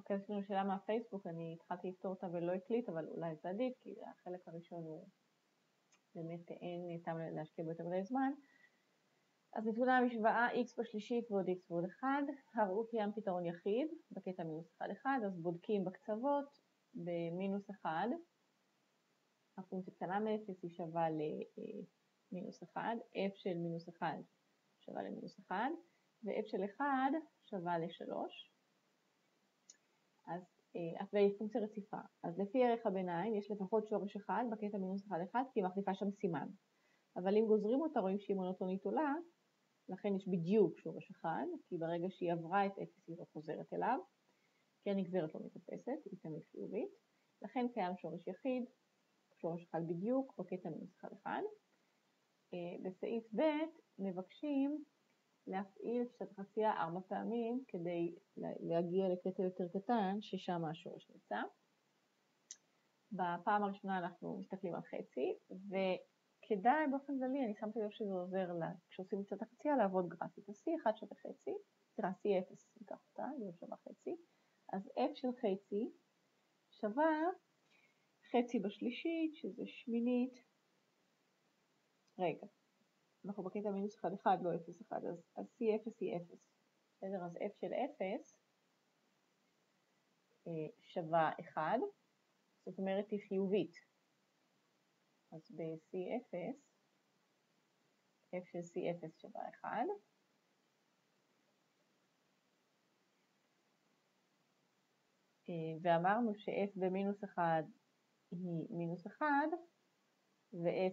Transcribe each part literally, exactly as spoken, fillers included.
אחרי יש לנו שאלה מהפייסבוק, אני התחלתי לפתור אותה ולא הקליט, אבל אולי זה עדיף, כי החלק הראשון הוא באמת אין טעם להשקיע בו יותר מדי זמן. אז נתונה המשוואה x בשלישית ועוד x ועוד אחד, הראו קיים פתרון יחיד בקטע מינוס אחד אחד, אז בודקים בקצוות במינוס אחד, הפונקציה קטנה מ-אפס היא שווה למינוס אחד, f של מינוס אחד שווה למינוס אחד, ו-f של אחד שווה ל-שלוש, אז והיא פונקציה רציפה. אז לפי ערך הביניים יש לפחות שורש אחד בקטע מינוס אחד אחד, כי היא מחליפה שם סימן. אבל אם גוזרים אותה רואים שהיא מונוטונית עולה, לכן יש בדיוק שורש אחד, כי ברגע שהיא עברה את אפס היא לא חוזרת אליו, כי הנגזרת לא מתאפסת, היא תמיד חיובית. לכן קיים שורש יחיד, שורש אחד בדיוק, בקטע מינוס אחד אחד. בסעיף ב' מבקשים להפעיל שיטת החצייה ארבע פעמים כדי להגיע לקטע יותר קטן ששם השורש נמצא. בפעם הראשונה אנחנו מסתכלים על חצי, וכדאי באופן כללי, אני שמתי לב שזה עוזר לה, כשעושים שיטת החצייה לעבוד גרפית. אז סי אחד שווה חצי, תראה סי אפס, ניקח אותה, להיות שווה חצי, אז f של חצי שווה חצי בשלישית, שזה שמינית, רגע. אנחנו בקטע מינוס אחד אחד, לא אפס אחד, אז, אז סי אפס היא אפס. בסדר, אז f של אפס אה, שווה אחד, זאת אומרת היא חיובית. אז ב-סי אפס, f של סי אפס שווה אחד. אה, ואמרנו ש-f במינוס אחד היא מינוס אחד, ו-f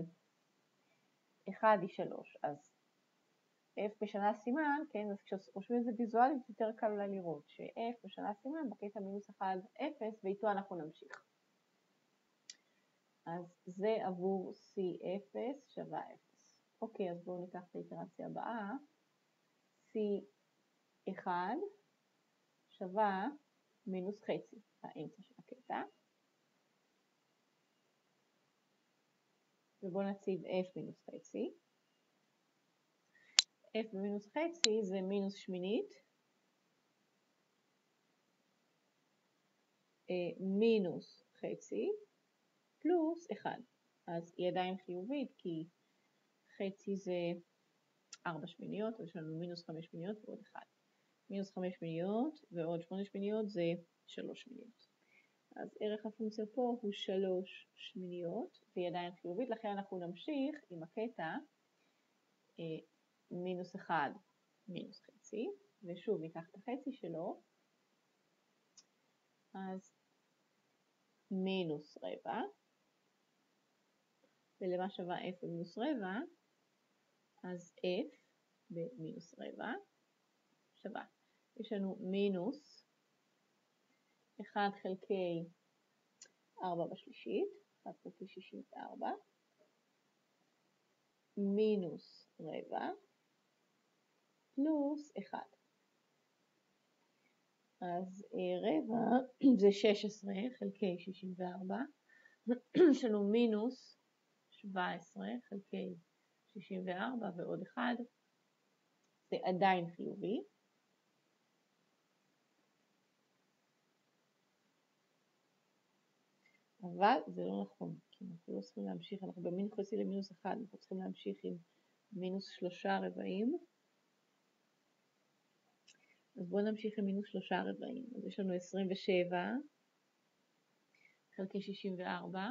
ב-אחד היא שלוש. אז f בשנה סימן, כן, אז כשרושמים את זה ויזואלית יותר קל אולי לראות ש-f בשנה סימן בקטע מינוס אחד אפס, ואיתו אנחנו נמשיך. אז זה עבור סי אפס שווה אפס. אוקיי, אז בואו ניקח את האיטרציה הבאה. סי אחד שווה מינוס חצי, האמצע של הקטע. ובואו נציב f מינוס חצי. f במינוס חצי זה מינוס שמינית, מינוס חצי, פלוס אחד. אז היא עדיין חיובית, כי חצי זה ארבע שמיניות, אז יש לנו מינוס חמש שמיניות ועוד אחד. מינוס חמש שמיניות ועוד שמונה שמיניות זה שלוש שמיניות. אז ערך הפונקציה פה הוא שלוש שמיניות, והיא עדיין חיובית, לכן אנחנו נמשיך עם הקטע מינוס אחד מינוס חצי, ושוב ניקח את החצי שלו, אז מינוס רבע, ולמה שווה f במינוס רבע, אז f במינוס רבע שווה. יש לנו מינוס אחד חלקי ארבע בשלישית, אחד חלקי שישים וארבע, מינוס רבע, פלוס אחד. אז רבע זה שש עשרה חלקי שישים וארבע, יש לנו מינוס שבע עשרה חלקי שישים וארבע ועוד אחד, זה עדיין חיובי. אבל זה לא נכון, כי אנחנו לא צריכים להמשיך, אנחנו במינוס חצי למינוס אחד, אנחנו צריכים להמשיך עם מינוס שלושה רבעים. אז בואו נמשיך עם מינוס שלושה רבעים. אז יש לנו עשרים ושבע חלקי שישים וארבע,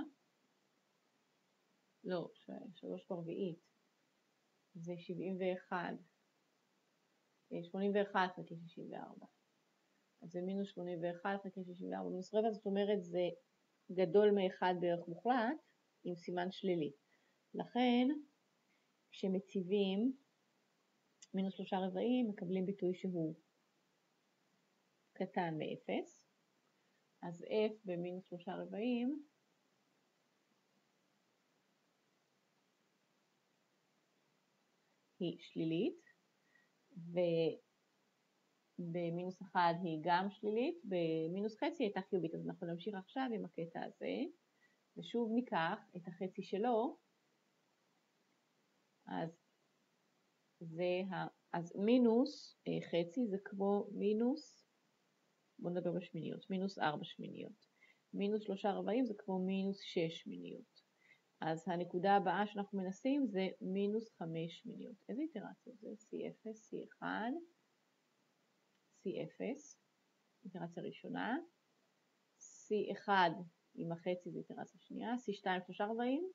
לא, שלוש ברביעית, זה שבעים ואחת, שמונים ואחת חלקי שישים וארבע. אז זה מינוס שמונים ואחת חלקי שישים וארבע מינוס רבע, זאת אומרת זה גדול מאחד בערך מוחלט עם סימן שלילי. לכן כשמציבים מינוס שלושה רבעים מקבלים ביטוי שהוא קטן מאפס. אז f במינוס שלושה רבעים היא שלילית, ובמינוס אחד היא גם שלילית, במינוס חצי הייתה חיובית. אז אנחנו נמשיך עכשיו עם הקטע הזה, ושוב ניקח את החצי שלו, אז זה ה... אז מינוס חצי זה כמו מינוס בואו נדבר בשמיניות, מינוס ארבע שמיניות. מינוס שלושה רבעים זה כמו מינוס שש שמיניות. אז הנקודה הבאה שאנחנו מנסים זה מינוס חמש שמיניות. איזה איטרציה זה? סי אפס, סי אחת, סי אפס, איטרציה ראשונה. סי אחת עם החצי זה איטרציה שנייה. סי שתיים שלושה רבעים.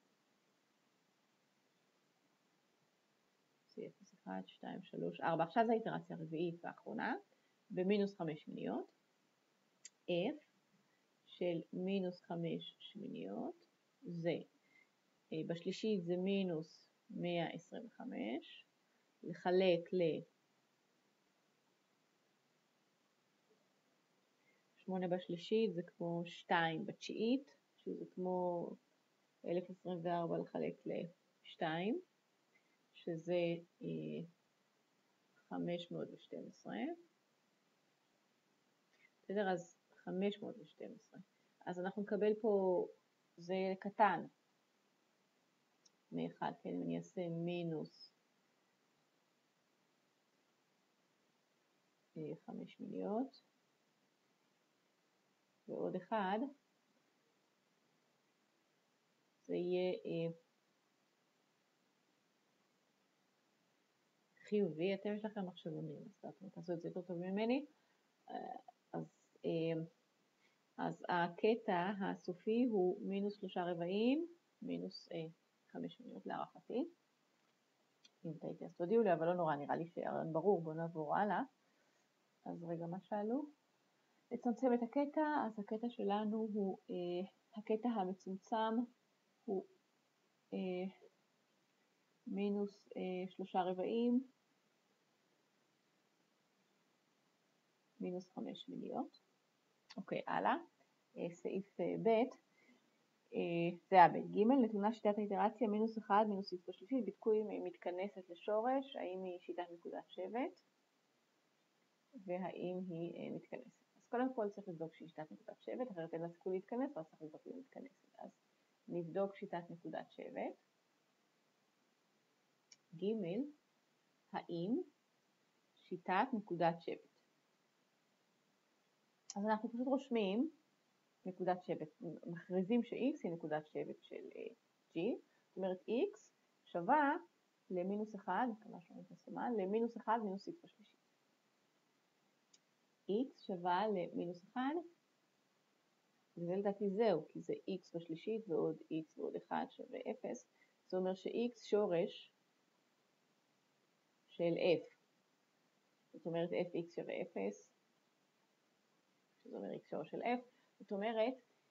סי אפס, אחת, שתיים, שלוש, ארבע. עכשיו זה האיטרציה הרביעית והאחרונה. במינוס חמש שמיניות. F של מינוס חמש שמיניות זה, בשלישית זה מינוס מאה עשרים וחמש, לחלק ל שמונה בשלישית זה כמו שתיים בתשיעית, שזה כמו אלף עשרים וארבע לחלק ל-שתיים, שזה חמש מאות ושתים עשרה. בסדר, אז חמש מאות ושתים עשרה. אז אנחנו נקבל פה, זה קטן מאחד, כן, אם אני אעשה מינוס חמש שמיניות, ועוד אחד, זה יהיה אה, חיובי. אתם יש לכם מחשבונים, אז אתם תעשו את זה יותר טוב ממני. אז, אה, אז הקטע הסופי הוא מינוס שלושה רבעים, מינוס אה, חמש שמיניות להערכתי. אם תהייתי אז תודיעו לי, אבל לא נורא, נראה לי שהרעיון ברור. בואו נעבור הלאה. אז רגע, מה שאלו? לצמצם את הקטע, אז הקטע שלנו הוא, אה, הקטע המצומצם הוא אה, מינוס אה, שלושה רבעים, מינוס חמש שמיניות. אוקיי, הלאה. אה, סעיף אה, ב', אה, זה היה ב' ג', נתונה שיטת האיטרציה מינוס אחד, מינוס איקס בשלישית, בדקו אם היא מתכנסת לשורש, האם היא שיטת נקודת שבט, והאם היא אה, מתכנסת. אז קודם כל צריך לבדוק שהיא שיטת נקודת שבט, אחרת אין לה סיכוי להתכנס, ואז צריך לבדוק אם היא מתכנסת. אז נבדוק שיטת נקודת שבט. ג', האם שיטת נקודת שבט. אז אנחנו פשוט רושמים נקודת שבט, מכריזים ש-x היא נקודת שבט של g, זאת אומרת x שווה למינוס אחד, כמה שאני מסומן, למינוס אחד מינוס x בשלישית. x שווה למינוס אחד, וזה לדעתי זהו, כי זה x בשלישית ועוד x ועוד אחד שווה אפס, זאת אומרת ש-x שורש של f, זאת אומרת fx שווה אפס, זאת אומרת x שורש של f, זאת אומרת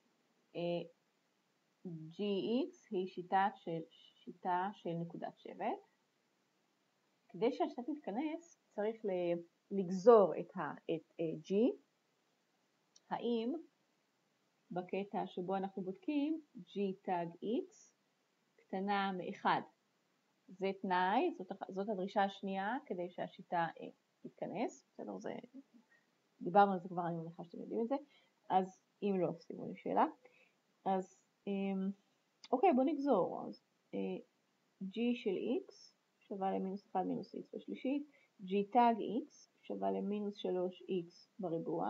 gx היא שיטה של, שיטה של נקודת שבט. כדי שהשיטה תתכנס צריך לגזור את, ה, את g, האם בקטע שבו אנחנו בודקים g תג x קטנה מ-אחד. זה תנאי, זאת, זאת הדרישה השנייה כדי שהשיטה תתכנס. בסדר, זה, דיברנו על זה כבר, אני מניחה שאתם יודעים את זה. אז אם לא, שימו לי שאלה. אז אוקיי, בוא נגזור. אז g של x שווה למינוס אחד מינוס x בשלישית, g תג x שווה למינוס שלוש x בריבוע,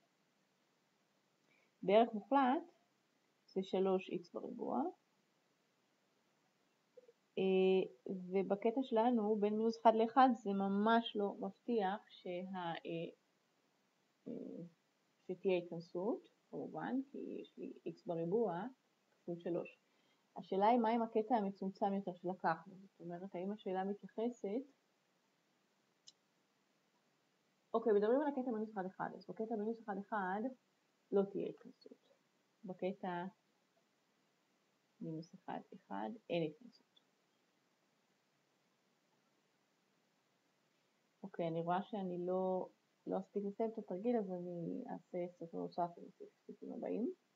בערך מוחלט זה שלוש x בריבוע, ובקטע שלנו בין מינוס אחד ל-אחד זה ממש לא מבטיח שה... שתהיה התכנסות, כמובן, כי יש לי x בריבוע כפול שלוש. השאלה היא מה עם הקטע המצומצם יותר שלקחנו, זאת אומרת, האם השאלה מתייחסת, אוקיי, מדברים על הקטע מינוס אחד אחד, אז בקטע מינוס אחד אחד לא תהיה התכנסות, בקטע מינוס אחד אחד אין התכנסות. אוקיי, אני רואה שאני לא, לא אספיק לסיים את התרגיל, אז אני אעשה ספר נוסף עם הסעיפים הבאים.